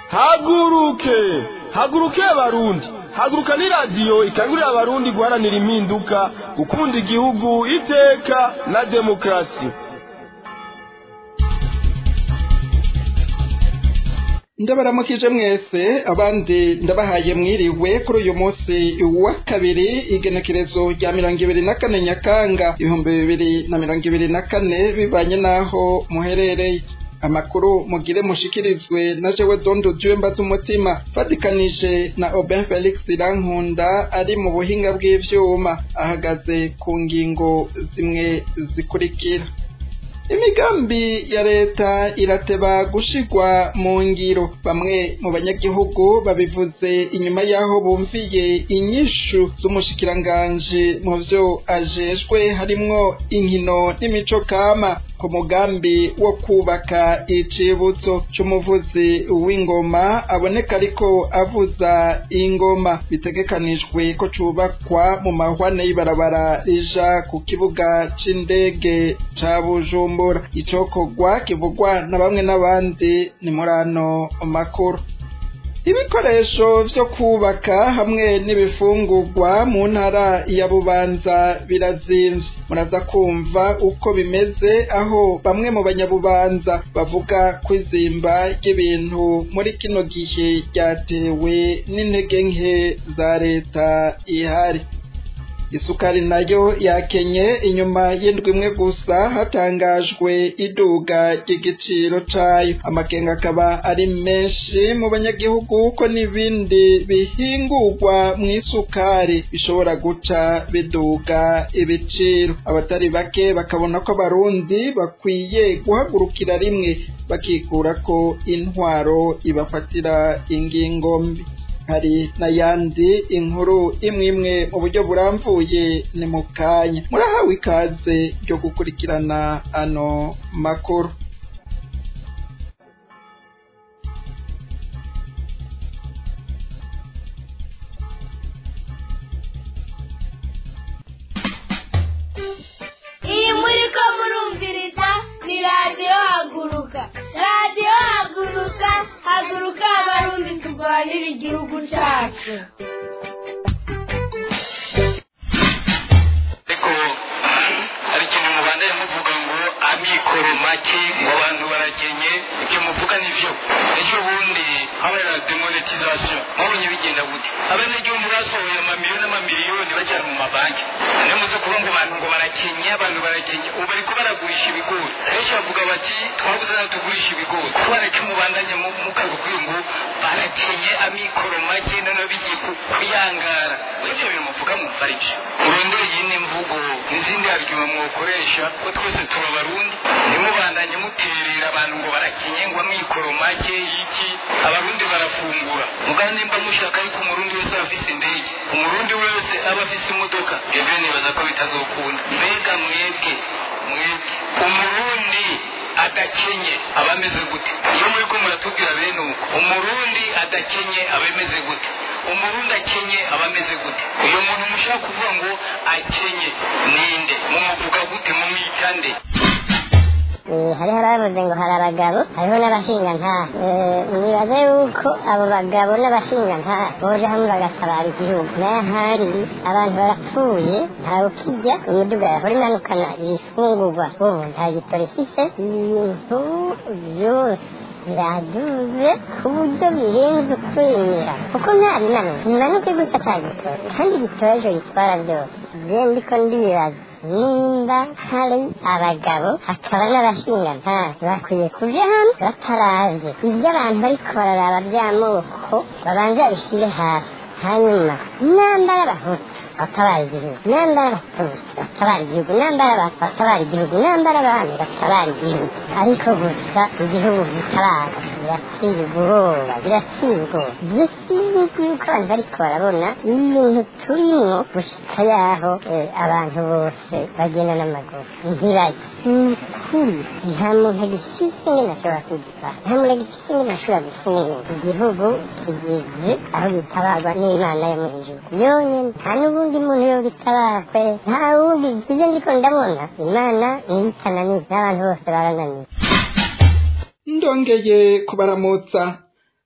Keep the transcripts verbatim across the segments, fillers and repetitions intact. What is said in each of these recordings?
haguruke haguruke abarundi haguruka ni radiyo ikangurira abarundi guharanira impinduka gukunda igihugu iteka na demokarasi. ndabaramukije mwese abandi ndabahaye mwiriwe kuri uyu munsi wa kabiri igenekerezo rya mirongo ibiri na kane Nyakanga ibihumbi bibiri na mirongo ibiri na kane bibanye naho muherereye. Amakuru mugire mushikirizwe na jewe Dondo Jwemba z'umutima fatikanije na Oben Felix Irankunda ari mu buhinga bw'ivyuma ahagaze ku ngingo zimwe zikurikira. Imigambi ya leta irateba gushigwa mu ngiro, bamwe mu banyagihugu babivuze inyuma yaho bumviye inyishu z'umushikiranganje mu vyo ajejwe harimwo inkino n'imico kama ku mugambi wo kubaka icibutso c'umuvuzi w'ingoma aboneka ariko avuza ingoma. Bitegekanijwe ko cubakwa mu mahwane y'ibarabara rija ku kibuga c'indege ca Bujumbura. Icokorwa kivugwa na bamwe n'abandi ni murano makuru. Ibikoresho vyo kubaka hamwe n'ibifungurwa mu ntara ya Bubanza birazimvye. Muraza kumva uko bimeze aho bamwe mu banyabubanza bavuga kwizimba ry'ibintu muri kino gihe ryatewe n'intege nke za leta ihari. Isukari nayo yakenye inyuma y'indwi imwe gusa hatangajwe iduga ry'igiciro cayo. Amakenga akaba ari menshi mu banyagihugu ko n'ibindi bihingurwa mu isukari bishobora guca biduga ibiciro. Abatari bake bakabona ko abarundi bakwiye guhagurukira rimwe bakikurako intwaro ibafatira ingingo mbi. Hari n'ayandi inkuru imwe imwe mu buryo buramvuye ni mu kanya. Murahawe ikaze ryo gukurikirana ano makuru. Iyi muriko murumviriza ni radiyo haguruka. Radiyo haguruka, haguruka abarundi turwanira igihugu cyacu. Ariko hari ikintu mubandanye muvuga ngo amikoro make mu bantu baragenye, ibyo muvuga nivyo. Ejo bundi habaye demonetisation mubonye bigenda gute? Abanyagihugu basohoye amamiliyoni n'amamiliyoni bajyana mu mabanki. Nemuze kuvuga ngo abantu ngo barakenye, abantu barakenye, ubu bariko baragurisha ibigori. Benshi bavuga bati twabuze naho tugurisha ibigori. Kubareke mubandanye mukago kuri ngo barakenye amikoro make none bigiye kuyangara. Ibyo bintu muvuga mu farije. Urondeye yine mvugo n'izindi argument mwokoresha ko twese turabarundi. Nimubandanye muterera abantu ngo barakenye ngo amikoro make iki abarundi barafungura. Mugani nimba mushaka ariko umurundi wese afise indege, umurundi wese aba afise imodoka. Ibyo nibaza ko bitazokunda. Mbega mwebwe mwebwe umurundi adakenye abameze gute? Iyo muri ko muratubwira bene uko umurundi adakenye abameze gute? Umurundi akenye abameze gute? Uyo muntu mushaka kuvuga ngo akenye ninde? Mumuvuga gute? Mumwitande? hariho abavuze ngo hari abagabo hariho n'abashingantahe. Nibaza yuko abo bagabo n'abashingantahe boje hamwe bagatabara igihugu. N'ahandi abantu barapfuye ntawe ukijya, imiduga yahora imanukana ibifungurwa ubu nta gitoro ifise, ibintu byose biraduze ku buryo birenze ukwemera kuko nta bimanuka bimanuke gusa ata gitoro, kandi igitoro ejo gitwara byose. Je ndiko ndibaza nimba hari abagabo hakaba n'abashingantahe bakwiye kuja hamwe bataraze ibyo abantu bariko bararaba by'amoko babanza babishire hasi, hanyuma nambara abahutu batabara igihugu, nambara abatutsi batabara igihugu, nambara abantu batabara igihugu, nambara abami batabara igihugu. Ariko gusa igihugu gitabara birateye ubwoba, birateye ubwoba. Sinzi yuko abantu bariko barabona ibintu turimwo gushika yaho abantu bose bagenda n'amaguru ntibajye. Kuri nta muntu agifise ingene ashobora kwigitwara, nta muntu agifise ingene ashobora gufungura. Igihugu kigeze aho gitabarwa n'Imana yo mu ijuru yonyene, nta n'ubundi muntu yo gitabara kwe, nta wundi. Ivyo ndiko ndabona Imana niyo itananiye, n'abantu bose barananiye. Ndongeye kubaramutsa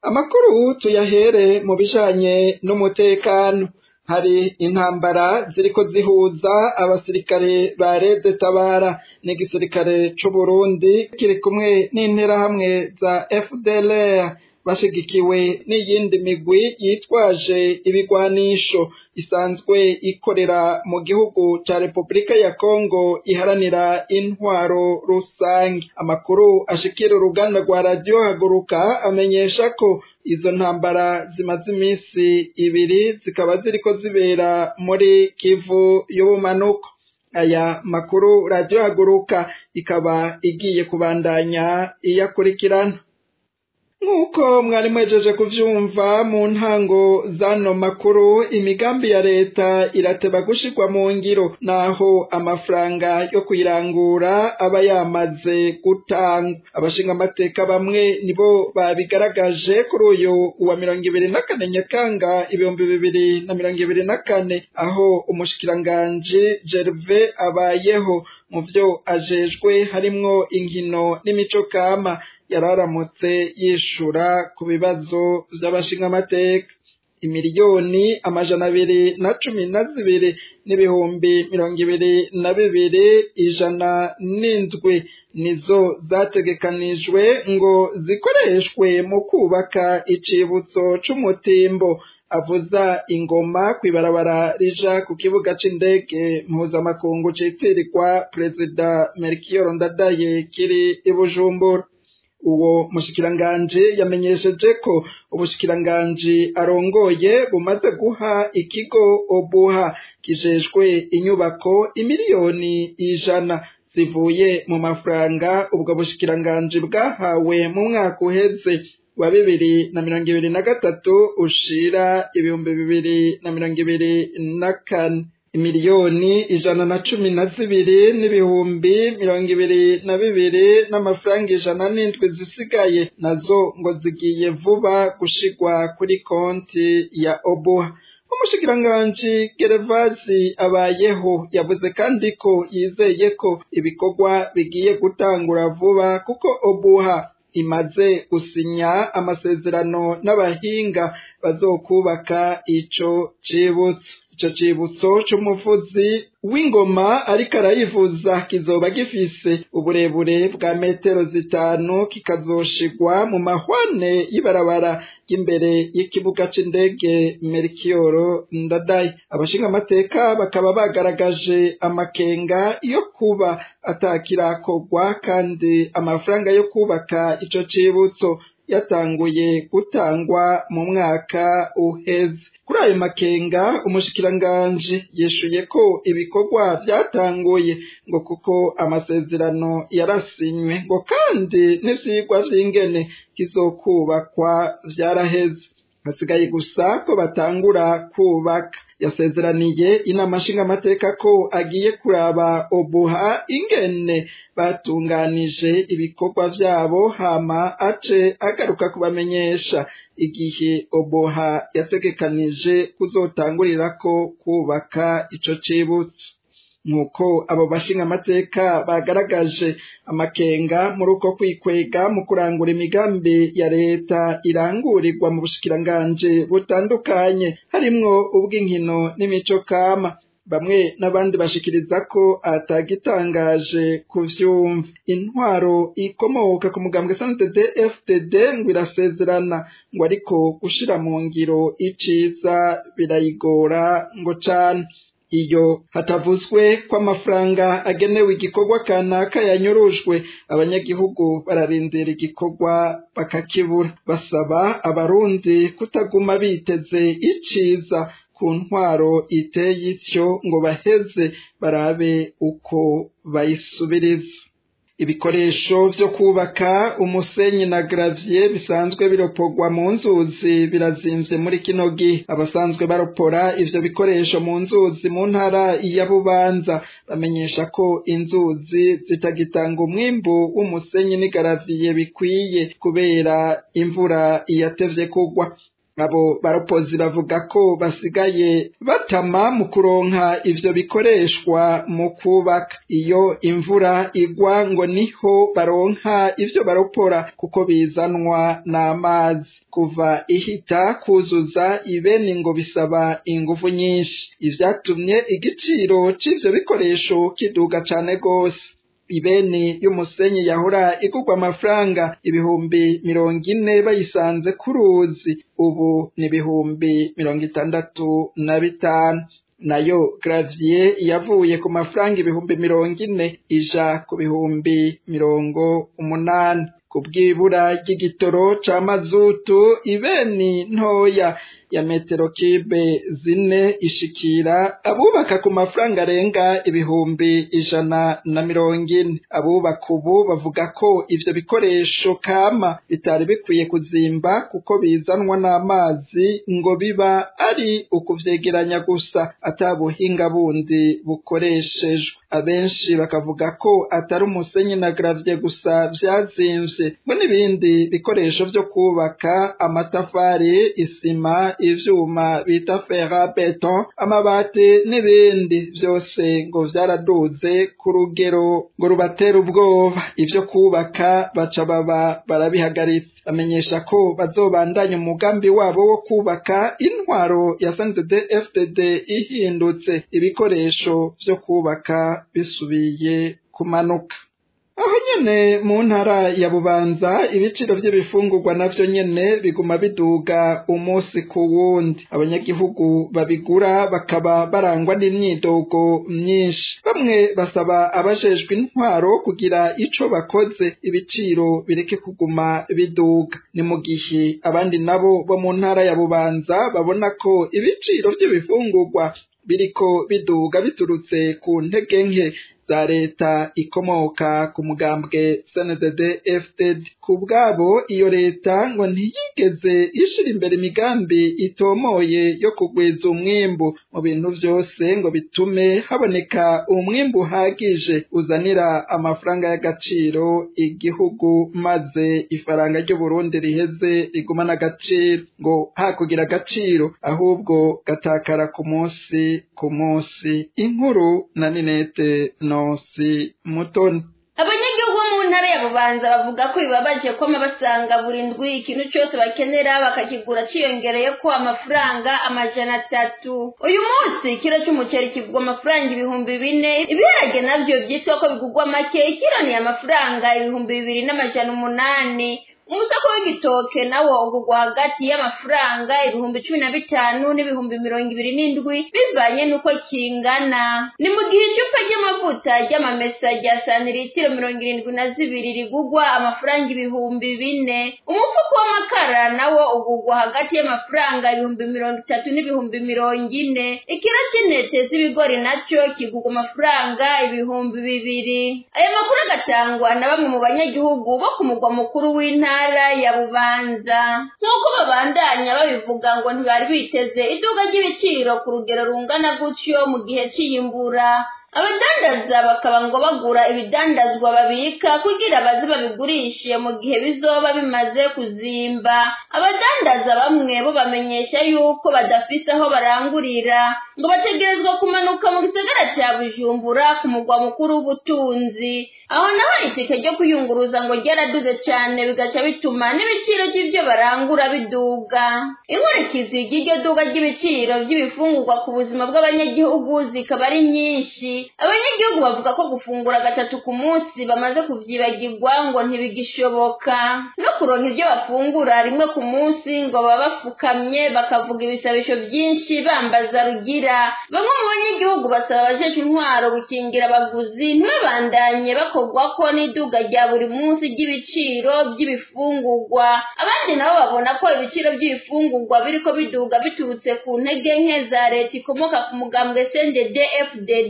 Amakuru tuyahere mu bijanye n'umutekano. Hari intambara ziriko zihuza abasirikare ba Rede Tabara n'igisirikare c'u Burundi kiri kumwe n'interahamwe za F D L R bashigikiwe n'iyindi migwi yitwaje ibigwanisho isanzwe ikorera mu gihugu ca Republika ya Kongo iharanira intwaro rusange. Amakuru ashikira uruganda rwa Radio Haguruka amenyesha ko izo ntambara zimaze imisi ibiri zikaba ziriko zibera muri Kivu y'ubumanuko. Aya makuru Radio Haguruka ikaba igiye kubandanya iyakurikirana. Nk'uko mwari mwejeje kuvyumva mu ntango zano makuru, imigambi ya leta irateba gushirwa mu ngiro naho amafaranga yo kuyirangura aba yamaze gutangwa. Abashinga amateka bamwe nibo babigaragaje kuri uyu wa mirongo ibiri na kane Nyakanga ibihumbi bibiri na mirongo ibiri na kane, aho umushikiranganji Gervais Abayeho mu vyo ajejwe harimwo inkino n'imico kama yararamutse yishura ku bibazo vy'abashinga amateka. Imiliyoni amajana abiri na cumi na zibiri n'ibihumbi mirongo ibiri na bibiri ijana n'indwi nizo zategekanijwe ngo zikoreshwe mu kubaka icibutso c'umutimbo avuza ingoma kw'ibarabara rija ku kibuga c'indege mpuzamakungu citirirwa Perezida Melchior Ndadaye kiri i Bujumbura. Uwo mushikiranganje yamenyesheje ko ubushikiranganje arongoye bumaze guha ikigo Obuha kijejwe inyubako imiliyoni ijana zivuye mu mafaranga ubwo bushikiranganje bwahawe mu mwaka uheze wa bibiri na mirongo ibiri na gatatu ushira ibihumbi bibiri na mirongo ibiri na kane. Imiliyoni ijana na cumi na zibiri n'ibihumbi mirongo ibiri na bibiri n'amafaranga ijana n'indwi zisigaye nazo ngo zigiye vuba gushigwa kuri konti ya Obuha. Umushikiranganji Gervais Abayeho yavuze kandi ko yizeye ko ibikorwa bigiye gutangura vuba kuko Obuha imaze gusinya amasezerano n'abahinga bazokubaka ico cibutso. Ico cibutso c'umuvuzi w'ingoma ariko arayivuza kizoba gifise uburebure bwa metero zitanu, kikazoshigwa mu mahwane y'ibarabara ry'imbere y'ikibuga c'indege Melchior Ndadaye. Abashinga amateka bakaba bagaragaje amakenga yo kuba atakirakorwa kandi amafaranga yo kubaka ico cibutso yatanguye gutangwa mu mwaka uheze. Kuri ayo makenga umushikiranganji yeshuye ko ibikorwa vyatanguye ngo kuko amasezerano yarasinywe ngo kandi n'ivyigwa vy'ingene kizokubakwa vyaraheze, hasigaye gusa ko batangura kubaka. Yasezeraniye inama nshingamateka ko agiye kuraba Obuha ingene batunganije ibikorwa vyabo hama ace agaruka kubamenyesha igihe Obuha yategekanije kuzotangurirako kubaka ico cibutso. Nkuko abo bashinga amateka bagaragaje amakenga muri uko kwikwega mu kurangura imigambi ya leta irangurirwa mu bushikiranganje butandukanye harimwo ubw'inkino n'imico kama. Bamwe n'abandi bashikiriza ko atagitangaje kuvyumva. Intwaro ikomoka ku mugambwe C N D D F D D ngo irasezerana ngo ariko gushira mu ngiro iciza birayigora ngo cane. Iyo hatavuzwe ko amafaranga agenewe igikorwa kanaka yanyurujwe, abanyagihugu bararindira igikorwa bakakibura. Basaba abarundi kutaguma biteze iciza ku ntwaro iteye ityo ngo baheze barabe uko bayisubiriza. Ibikoresho vyo kubaka umusenyi na gravier bisanzwe biropogwa mu nzuzi birazimvye muri kino gihe. Abasanzwe baropora ivyo bikoresho mu nzuzi mu ntara ya Bubanza bamenyesha ko inzuzi zitagitanga umwimbu w'umusenyi ni gravier bikwiye kubera imvura iyatevye kugwa. abo baropozi bavuga ko basigaye batama mu kuronka ivyo bikoreshwa mu kubaka. Iyo imvura igwa ngo niho baronka ivyo baropora kuko bizanwa n'amazi. Kuva ihita kuzuza ibeni ngo bisaba ingufu nyinshi, ivyatumye igiciro c'ivyo bikoresho kiduga cane gose. Ibeni y'umusenyi yahora igurwa amafaranga ibihumbi mirongo ine bayisanze ku ruzi, ubu ni ibihumbi mirongo itandatu na bitanu. Nayo gravier yavuye ku mafaranga ibihumbi mirongo ine ija ku bihumbi mirongo umunani. Kubw'ibura ry'igitoro ca mazutu, ibeni ntoya ya metero kibe zine ishikira abubaka ku mafaranga arenga ibihumbi ijana na mirongo ine. Abubaka ubu bavuga ko ivyo bikoresho kama bitari bikwiye kuzimba kuko bizanwa n'amazi, ngo biba ari ukuvyegeranya gusa ata buhinga bundi bukoreshejwe. Abenshi bakavuga ko atari umusenyi na gravier gusa vyazimvye, ngo n'ibindi bikoresho vyo kubaka, amatafari, isima, ivyuma bita fera beton, amabati n'ibindi vyose ngo vyaraduze ku rugero ngo rubatera ubwoba. Ivyo kubaka baca baba barabihagaritse. Bamenyesha ko bazobandanya umugambi wabo wo kubaka intwaro ya C N D D F D D ihindutse, ibikoresho vyo kubaka bisubiye kumanuka. Aho nyene mu ntara ya Bubanza ibiciro vy'ibifungurwa navyo nyene biguma biduga umunsi ku wundi. Abanyagihugu babigura bakaba barangwa n'imyidogo myinshi. Bamwe basaba abajejwe intwaro kugira ico bakoze ibiciro bireke kuguma biduga. Ni mu gihe abandi nabo bo mu ntara ya Bubanza babona ko ibiciro vy'ibifungurwa biriko biduga biturutse ku ntege nke za leta ikomoka ku mugambwe C N D D F D D. Kubwabo iyo leta ngo ntiyigeze ishira imbere imigambi itomoye yo kugwiza umwimbu mu bintu vyose ngo bitume haboneka umwimbu uhagije uzanira amafaranga y'agaciro igihugu, maze ifaranga ry'u Burundi riheze rigumana agaciro. Ngo hakugira agaciro ahubwo gatakara ku munsi ku munsi. Inkuru na Ninete Nosi Mutoni. Abanyagihugu bo mu ntara ya Bubanza bavuga ko bibabaje ko basanga buri ndwi ikintu cyose bakenera bakakigura ciyongereye ko amafaranga amajana atatu. Uyu munsi kilo cy'umuceri kigwa amafaranga ibihumbi bine, ibiharage navyo byitwa ko bigugwa make, ikiro ni amafaranga ibihumbi bibiri n'amajana umunani. Umusoko w'igitoke nawo ugugwa hagati y'amafaranga ibihumbi cumi na bitanu n'ibihumbi mirongo ibiri n'indwi bivanye nuko kingana. Ni mu gihe icupa ry'amavuta ry'amamesa rya santiritiro mirongo irindwi na zibiri rigugwa amafaranga ibihumbi bine. Umufuko w'amakara nawo ugugwa hagati y'amafaranga ibihumbi mirongo itatu n'ibihumbi mirongo ine. Ikiro c'intete z'ibigori naco kigugwa amafaranga ibihumbi bibiri. Aya makuru agatangwa na bamwe mu banyagihugu bo ku mugwa mukuru w'intara ya Bubanza. Nk'uko babandanya babivuga ngo ntibari biteze iduga ry'ibiciro ku rugero rungana gutyo mu gihe c'iyimbura. Abadandaza bakaba ngo bagura ibidandazwa babika kugira baze babigurishe mu gihe bizoba bimaze kuzimba. Abadandaza bamwe bo bamenyesha yuko badafise aho barangurira, ngo bategerezwa kumanuka mu gisagara ca Bujumbura ku mugwa mukuru w'ubutunzi. Aho naho itike ryo kuyunguruza ngo ryaraduze cane bigaca bituma n'ibiciro by'ivyo barangura biduga. Inkurikizi ry'iryo duga ry'ibiciro by'ibifungurwa ku buzima bw'abanyagihugu zikaba ari nyinshi. Abanyagihugu bavuga ko gufungura gatatu ku munsi bamaze kuvyibagirwa ngo ntibigishoboka. No kuronka ivyo bafungura rimwe ku munsi ngo baba bafukamye bakavuga ibisabisho byinshi bambaza rugira. Bamwe mu banyagihugu basaba abajejwe intwaro gukingira abaguzi ntibabandanye bakogwako n'iduga rya buri munsi ry'ibiciro by'ibifungurwa. Abandi nabo babona ko ibiciro by'ibifungurwa biriko biduga biturutse ku ntege nke za leta ikomoka ku mugambwe C N D D F D D.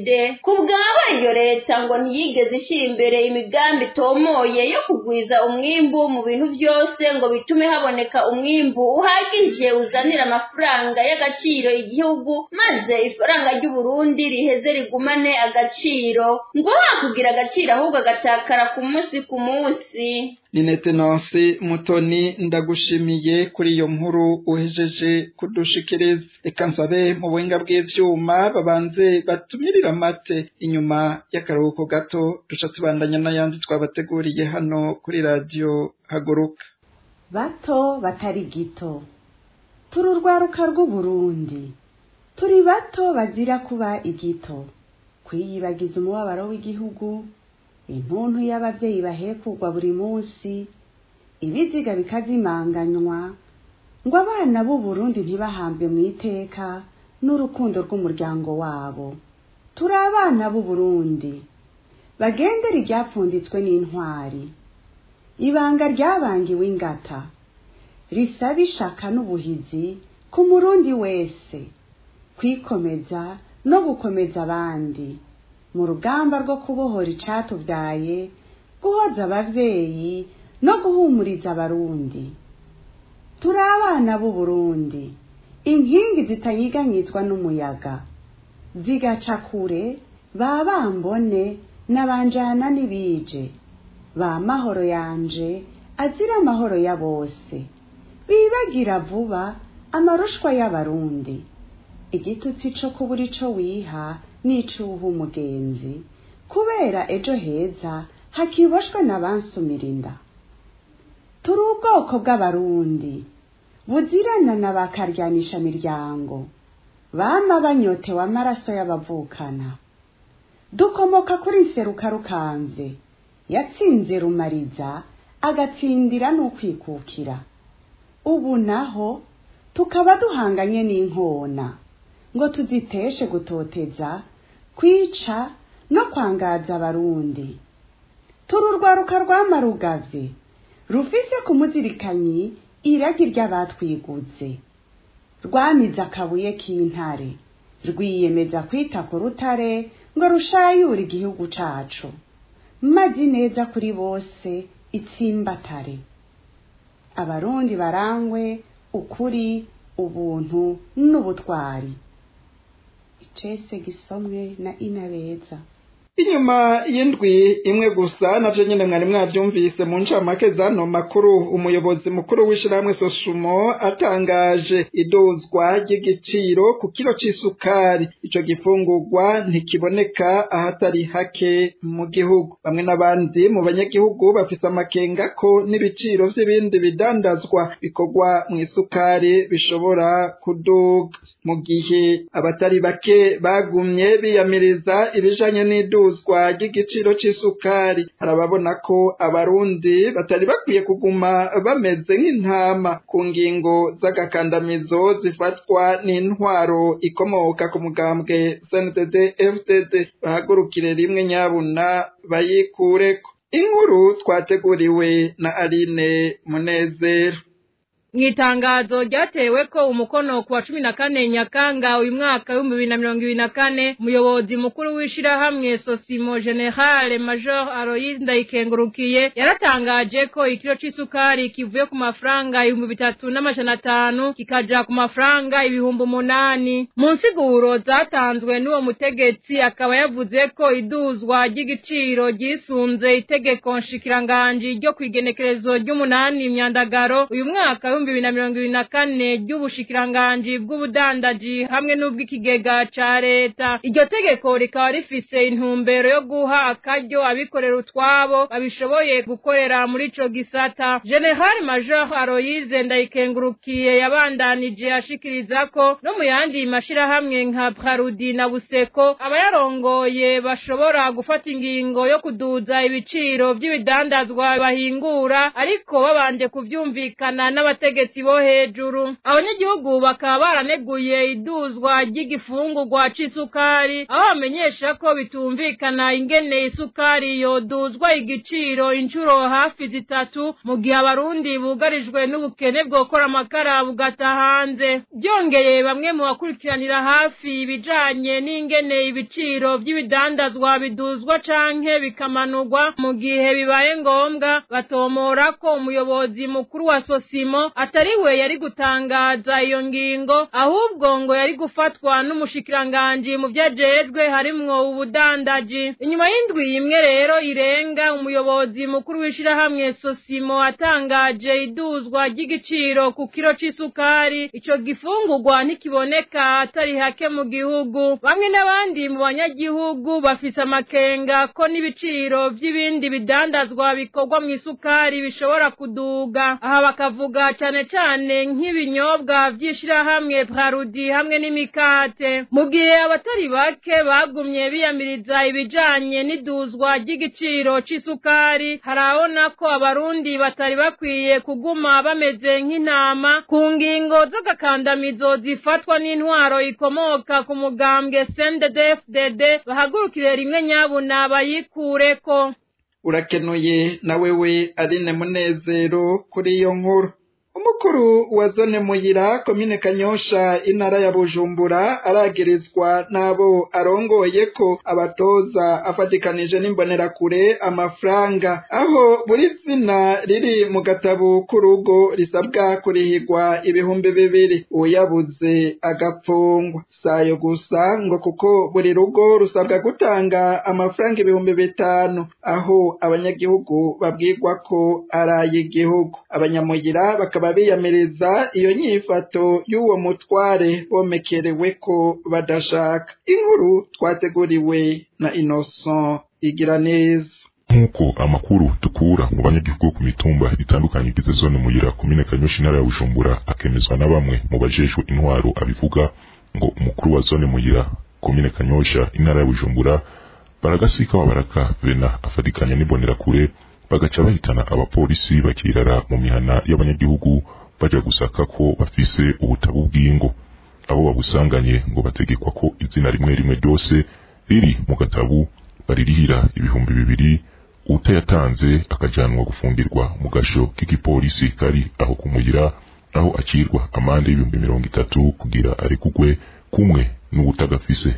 ku bwabo iyo leta ngo ntiyigeze ishyira imbere imigambi itomoye yo kugwiza umwimbu mu bintu byose ngo bitume haboneka umwimbu uhagije uzanira amafaranga y'agaciro igihugu maze ifaranga ry'u Burundi riheze rigumane agaciro ngo hakugira agaciro ahubwo agatakara ku munsi ku munsi. Ninete Nancy Mutoni ndagushimiye kuri iyo nkuru uhejeje kudushikiriza. Reka nsabe mu buhinga bw'ivyuma babanze batumirira amate inyuma y'akaruhuko gato duca tubandanya n'ayandi twabateguriye hano kuri radio Haguruka. Bato batari gito turi urwaruka rw'u Burundi, turi bato bazira kuba igito, kwiyibagiza umubabaro w'igihugu, intuntu y'abavyeyi bahekugwa buri munsi, ibiziga bikazimanganywa, ngo abana b'u Burundi ntibahambwe mu iteka n'urukundo rw'umuryango wabo. Turi abana b'u Burundi bagendera iryapfunditswe n'intwari, ibanga ryabangiwe ingata, risaba ishaka n'ubuhizi ku murundi wese, kwikomeza no gukomeza abandi mu rugamba rwo kubohora icatuvyaye, guhoza abavyeyi no guhumuriza abarundi. Turi abana b'u Burundi, inkingi zitanyiganyizwa n'umuyaga, zigaca kure ba bambone n'abanjana n'ibije, ba mahoro yanje azira amahoro ya bose, bibagira vuba amarushwa y'abarundi, igitutsi co kubura ico wiha n'icuha umugenzi, kubera ejo heza hakiboshwe n'abansumirinda. Turi ubwoko bw'abarundi buzirana na bakaryanisha miryango, bama banyotewe amaraso y'abavukana. Dukomoka kuri Nseruka Rukamvye yatsinze Rumariza agatsindira n'ukwikukira. Ubu naho tukaba duhanganye n'inkona ngo tuziteshe gutoteza, kwica no kwangaza abarundi. Turi urwaruka rwamarugavye rufise ku muzirikanyi iragi ry'abatwiguze, rwamize akabuye k'intare, rwiyemeza kwita ku rutare ngo rushayure igihugu cacu, mazi neza kuri bose itsimbatare. Abarundi barangwe ukuri, ubuntu n'ubutwari. Icese gisomwe na Inabeza. Inyuma y'indwi imwe gusa navyo nyene mwari mwavyumvise mu ncamake zano makuru, umuyobozi mukuru w'ishirahamwe Sosumo atangaje idozwa ry'igiciro ku kilo c'isukari. Ico gifungurwa ntikiboneka ahatari hake mu gihugu. Bamwe n'abandi mu banyagihugu bafise amakenga ko n'ibiciro vy'ibindi bidandazwa bikorwa mu isukari bishobora kuduga, mu gihe abatari bake bagumye biyamiriza ibijanye n'idu uzwa ry'igiciro c'isukari. Harababona ko abarundi batari bakwiye kuguma bameze nk'intama ku ngingo z'agakandamizo zifatwa n'intwaro ikomoka ku mugambwe C N D D F D D. Bahagurukire rimwe nyabuna bayikureko. Inkuru twateguriwe na Aline Munezero. Mwitangazo ryatewe ko umukono ku wa cumi na kane Nyakanga uyu mwaka w'ibihumbi bibiri na mirongo ibiri na kane, umuyobozi mukuru w'ishirahamwe Sosimo General Major Aloys Ndayikengurukiye yaratangaje ko ikiro c'isukari kivuye ku mafaranga ibihumbi bitatu n'amajana atanu kikaja ku mafaranga ibihumbi umunani. Mu nsiguro zatanzwe n'uwo mutegetsi akaba yavuze ko iduzwa ry'igiciro gisunze itegeko nshikiranganji ryo kwigenekerezo ry'umunani Myandagaro uyu mwaka bibiri na mirongo ibiri na kane ry'ubushikiranganji bw'ubudandaji hamwe n'ubw'ikigega ca leta. Iryo tegeko rikaba rifise intumbero yo guha akaryo abikorera utwabo babishoboye gukorera muri ico gisata. General Major Aloys Ndayikengurukiye yabandanije ashikiriza ko no mu yandi mashirahamwe nka Brarudi na Buseko abayarongoye bashobora gufata ingingo yo kuduza ibiciro vy'ibidandazwa bahingura, ariko babanje kuvyumvikana n'abate n'abategetsi bo hejuru. Abanyagihugu bakaba baraneguye iduzwa ry'igifungurwa c'isukari, aho bamenyesha ko bitumvikana ingene isukari yoduzwa igiciro incuro hafi zitatu mu gihe abarundi bugarijwe n'ubukene bwokora amakara bugata hanze. Byongeye bamwe mu bakurikiranira hafi ibijanye n'ingene ibiciro vy'ibidandazwa biduzwa canke bikamanurwa mu gihe bibaye ngombwa, batomora ko umuyobozi mukuru wa Sosimo atari we yari gutangaza iyo ngingo, ahubwo ngo yari gufatwa n'umushikiranganji mu vyajejwe harimwo ubudandaji. Inyuma y'indwi imwe rero irenga, umuyobozi mukuru w'ishirahamwe Sosimo atangaje iduzwa ry'igiciro ku kiro c'isukari. Ico gifungurwa ntikiboneka atari hake mu gihugu. Bamwe n'abandi mu banyagihugu bafise amakenga ko n'ibiciro vy'ibindi bidandazwa bikorwa mu isukari bishobora kuduga. Aha bakavuga cane cane nk'ibinyobwa vy'ishirahamwe Brarudi hamwe n'imikate. Mu gihe abatari bake bagumye biyamiriza ibijanye n'iduzwa ry'igiciro c'isukari, harabona ko abarundi batari bakwiye kuguma bameze nk'intama ku ngingo z'agakandamizo zifatwa n'intwaro ikomoka ku mugambwe C N D D F D D. Bahagurukire rimwe nyabuna bayikureko. Urakenuye na wewe Aline Munezero kuri iyo nkuru. Umukuru wa zone Muyira komine Kanyosha intara ya Bujumbura aragirizwa nabo arongoye ko abatoza afatikanije n'imbonerakure amafaranga, aho buri zina riri mu gatabo k'urugo risabwa kurihirwa ibihumbi bibiri, uyabuze agapfungwa. Sayo gusa ngo kuko buri rugo rusabwa gutanga amafaranga ibihumbi bitanu, aho abanyagihugu babwirwa ko araye igihugu. Abanyamuyira bakaba biyamiriza iyo nyifato y'uwo mutware bomekerewe ko badashaka. Inkuru twateguriwe na Innocent Igiraneza. Nkuko amakuru tukura mu banyagihugu ku mitumba itandukanye igize zone Muyira komine Kanyosha intara ya Bujumbura akemezwa na bamwe mu bajejwe intwaro, abivuga ngo umukuru wa zone Muyira komine Kanyosha intara ya Bujumbura Baragasika wa Baraka Vena afatikanya n'imbonerakure bagaca bahitana abapolisi bakirara mu mihana y'abanyagihugu baja gusaka ko bafise ubutabu bw'ingo. Abo babusanganye ngo bategekwa ko izina rimwe rimwe ryose riri mu gatabu baririhira ibihumbi bibiri, utayatanze akajanwa gufungirwa mu gasho k'igipolisi kari aho Kumuyira, aho akirwa amande y'ibihumbi mirongo itatu kugira arekugwe kumwe n'ubutagafise.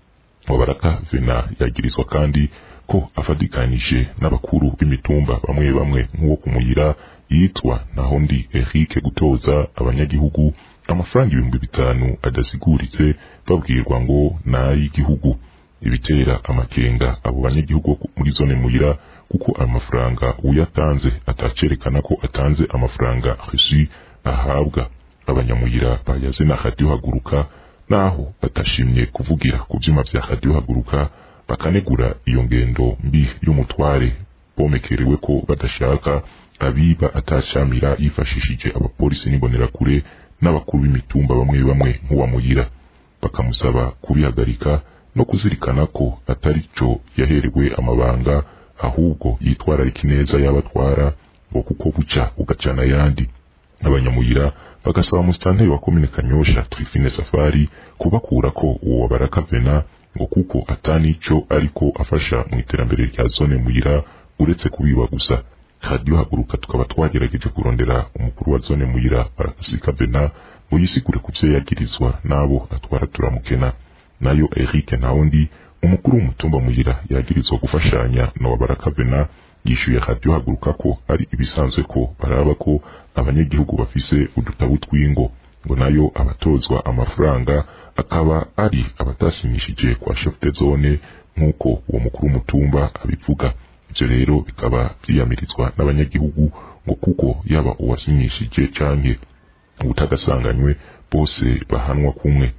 Wabaraka Vena yagirizwa kandi ko afadikanije n'abakuru b'imitumba bamwe bamwe nk'uwo Kumuyira yitwa Nahondi Eric gutoza abanyagihugu amafaranga ibihumbi bitanu adasiguritse babwirwa ngo nayi igihugu. Ibitera amakenga abo banyagihugu muri zone Muyira kuko amafaranga uyatanze atacerekana ko atanze amafaranga reçu ahabwa. Abanyamuyira bayaze na Radio Haguruka naho batashimye kuvugira ku vyuma vya Radio Haguruka, bakanegura iyo ngendo mbi y'umutware bomekerewe ko badashaka abiba atacamira yifashishije abapolisi n'imbonerakure n'abakuru b'imitumba bamwe bamwe nk'uwa Muyira, bakamusaba kubihagarika no kuzirikana ko atari cyo yaherewe amabanga, ahubwo yitwararika ineza y'abatwara ngo kuko buca ugacana yandi. Abanyamuyira bagasaba musitanteri wa komine Kanyosha Trifine Safari kubakura ko uwo Baraka Vena ngo kuko atani ico ariko afasha mu iterambere rya zone Muyira uretse kubiba gusa. Radio Haguruka tukaba twagerageje kurondera umukuru wa zone Muyira Baragasika Vena ngo yisigure ku vyo yagirizwa nabo atwara turamukena. Nayo Eric Nahondi umukuru w'umutumba Muyira yagirizwa gufashanya na Baraka Vena yishuye Radio Haguruka ko ari ibisanzwe ko baraba ko abanyagihugu bafise udutabu tw'ingo, ngo nayo abatozwa amafaranga akaba ari abatasinyishije kwa chef de zone nk'uko uwo mukuru w'umutumba abivuga. Ivyo rero bikaba byiyamirizwa n'abanyagihugu ngo kuko yaba uwasinyishije canke ubutagasanganywe bose bahanwa kumwe.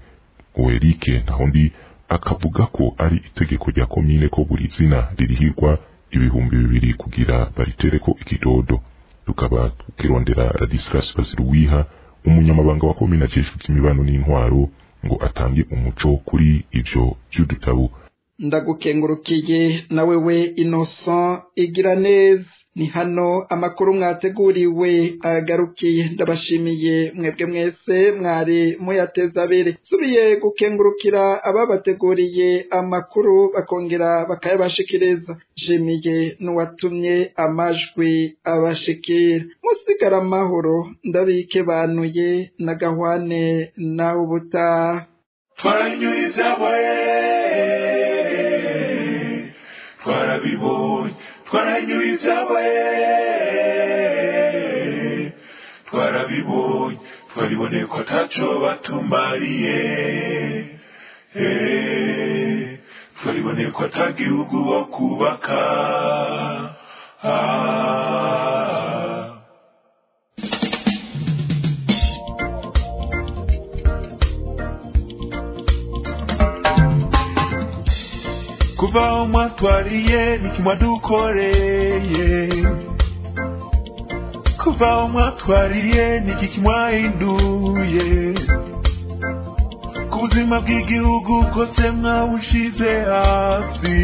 Eric Nahondi akavuga ko ari itegeko rya komine ko buri zina ririhirwa ibihumbi bibiri kugira baritere ko ikidodo. Tukaba tukirondera Radislas Baziruwiha umunyamabanga wa komine ajejwe imibano n'intwaro ngo atange umuco kuri ivyo by'udutabu. Ndagukengurukiye na wewe Innocent Igiraneza. ni hano amakuru mwateguriwe agarukiye. Ndabashimiye mwebwe mwese mwari muyateza abiri. Subiye gukengurukira ababateguriye amakuru bakongera bakayabashikiriza. Nshimiye n'uwatumye amajwi abashikira. Musigara amahoro, ndabike banuye na Gahwane nawe ubutaha. Twaranyuye ibyawe twarabibonye, twaranyuye ibyawe twarabibonye, twariboneye ko ataco batumariye, twariboneye ko atagihugu bo kubaka. Kuva umwatwariye nikimwadukoreye, kuva umwatwariye nikikimwahinduye, ku buzima bw'igihugu bwose mwawushize hasi.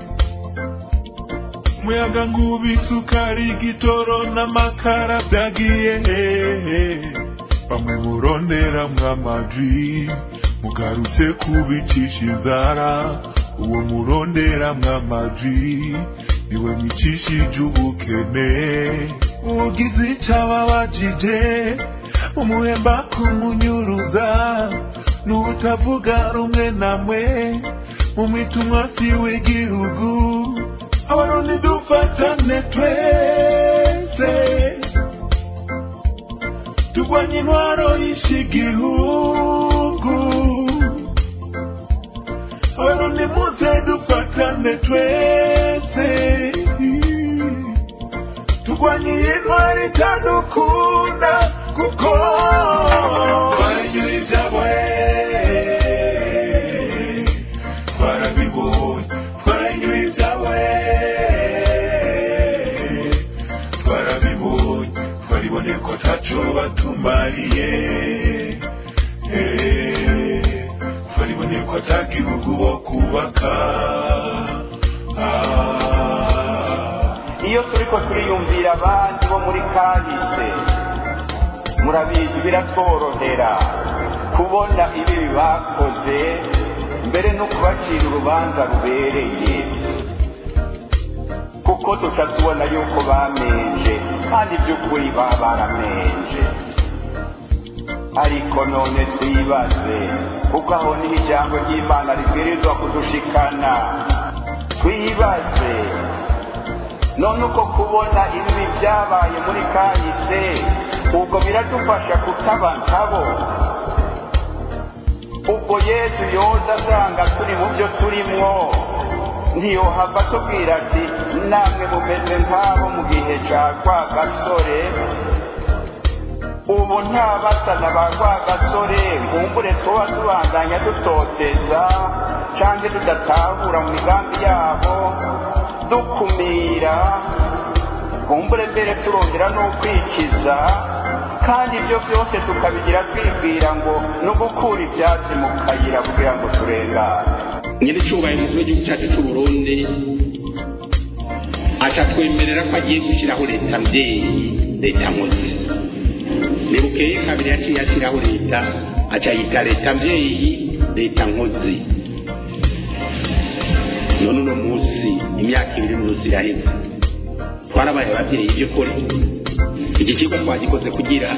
Umuyaga ngubi, isukari, igitoro n'amakara vyagiye hehe, bamwe murondera mw'amaji mugarutse kubicisha inzara. Uwo murondera mw'amaji niwe mwicishije ubukene. Ugize icababajije umuhemba kumunyuruza, n'utavuga rumwe namwe mumwita umwasi w'igihugu. Abarundi dufatane twese turwanye intwaro yishe igihugu. Abarundi muze dufatane twese turwanye intwaro itadukunda, kuko twaranyuye ibyawe twarabibonye, twaranyuye ibyawe twarabibonye, twariboneye ko ataco batumariye, twariboneye ko atagihugu bo kubaka. Iyo turiko turiyumvira abandi bo muri kahise, murabizi biratworohera kubona ibibi bakoze, mbere no kubacira urubanza rubereye, kuko tuca tubona yuko bamenje kandi by'ukuri baba baramenje. Ariko none twibaze, kuko aho niho ijambo ry'Imana ribwirizwa kudushikana. Twibaze none uko kubona ibibi byabaye muri kahise, ubwo biradufasha kutaba nkabo. Ubwo Yesu yoza asanga turi mu byo turimwo, ntiyohava tubwira ati namwe mumeze nk'abo mu gihe ca Rwagasore. Ubu nta basana ba Rwagasore ngumbure twoba tubandanya dutoteza canke tudatahura mu migambi yabo, dukumira, ngumbure mbere turongera n'ukwikiza, kandi ibyo byose tukabigira twibwira ngo no gukura ibyatsi mu kayira kugira ngo turengane. Nyiri cyubahiro mu gihugu cyacu cy'u Burundi aca twemerera ko agiye gushyiraho leta mbyeyi, leta nkozi. Nibukeye kabiri yaciye ashyiraho leta aca yita leta mbyeyi, leta nkozi. None uno munsi imyaka ibiri n'unusu iraheze, twarabaye ababyeyi by'ukuri. Iki kigo twagikoze kugira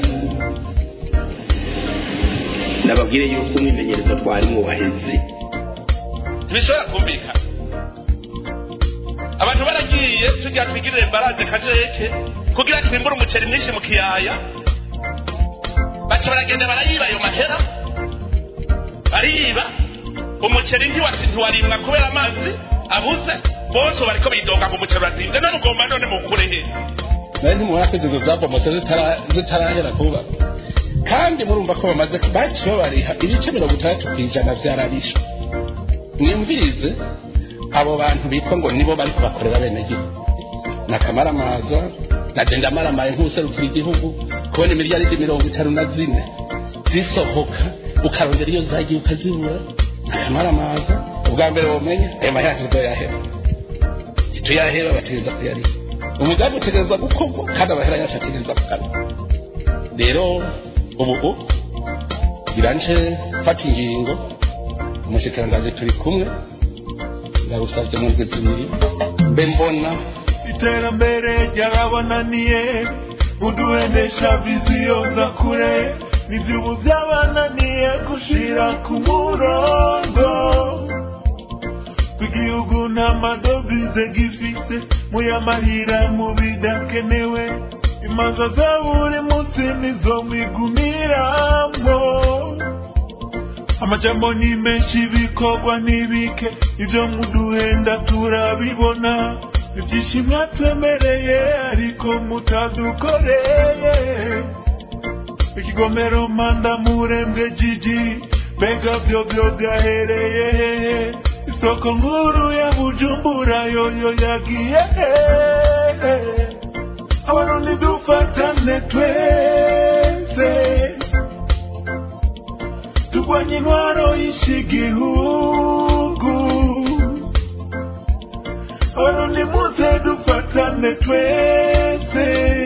nababwire yuko umwimenyerezo twari mu bahezi ntibishobora kumvikana. Abantu baragiye tugira twigirire baraze kajeke kugira twimbure umuceri mwinshi mu kiyaya, baca baragenda barayiba ayo mahera, bariba umuceri ntiwarimwa kubera amazi abuze, bose bariko bidoga ngo umuceri urazinze. None ugomba none mukure he? Nari ntimubona ko izo zabomotse zitarahera kuba, kandi murumva ko bamaze baciye bariha ibice mirongo itandatu ku ijana vyarabisha. Mwumvirize abo bantu bitwa ngo nibo bari kubakorera bene gihugu nakamaramaza nagenda amaramaye nk'userukira igihugu, kubona miliyaridi mirongo itanu na zine zisohoka ukarondera iyo zagiye ukazibura. Nakamaramaza ubwa mbere womenye ayo mahera tuyahera tuyahera bategeza kuyariha. umugambi utegerezwa gukorwa kandi amahera yacu ategerezwa kugarwa rero ubu biranje fata ingingo umushikiranganji turi kumwe ndagusavye mu ndwi zibiri mbe mbona iterambere ryarabananiye uduhendesha viziyo za kure n'ivyubu vyabananiye gushira ku murongo igihugu n'amadovize gifise muyamahira mu bidakenewe imanza za buri munsi nizo mwigumiramo amajambo ni menshi ibikorwa n'ibike ivyo muduhenda turabibona ivyinshi mwatwemereye ariko mutadukoreye ikigomero manda murembwe jiji mbega vyo vyo vyahereye isoko nkuru ya Bujumbura yoyo yagiye abarundi dufatane twese turwanye intwaro y'ishigihugu abarundi muze dufatane twese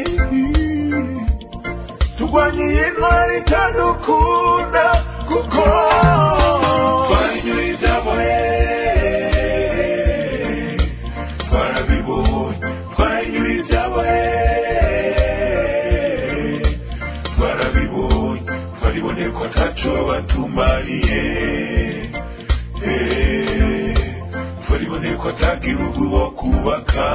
turwanye intwaro itadukunda kuko twanyuye izabohe twarabibonye twanyuye izabohe twarabibonye twaribone ko ataco batumariye twaribone ko atagihugu bo kubaka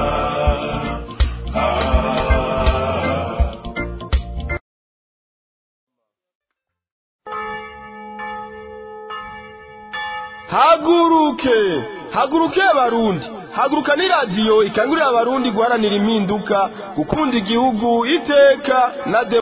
haguruke haguruke abarundi haguruka ni radiyo ikangurira abarundi guharanira impinduka gukunda igihugu iteka na